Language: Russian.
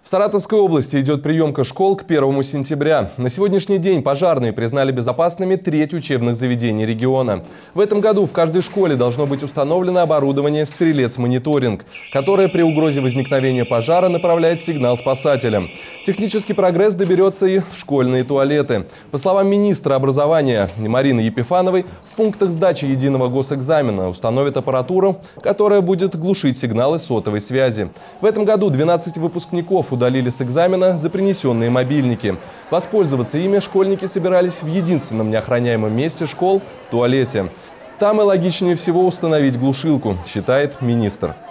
Саратовской области идет приемка школ к 1 сентября. На сегодняшний день пожарные признали безопасными треть учебных заведений региона. В этом году в каждой школе должно быть установлено оборудование «Стрелец-мониторинг», которое при угрозе возникновения пожара направляет сигнал спасателям. Технический прогресс доберется и в школьные туалеты. По словам министра образования Марины Епифановой, в пунктах сдачи единого госэкзамена установят аппаратуру, которая будет глушить сигналы сотовой связи. В этом году 12 выпускников удалили с экзамена за принесенные мобильники. Воспользоваться ими школьники собирались в единственном неохраняемом месте школ – туалете. Там и логичнее всего установить глушилку, считает министр.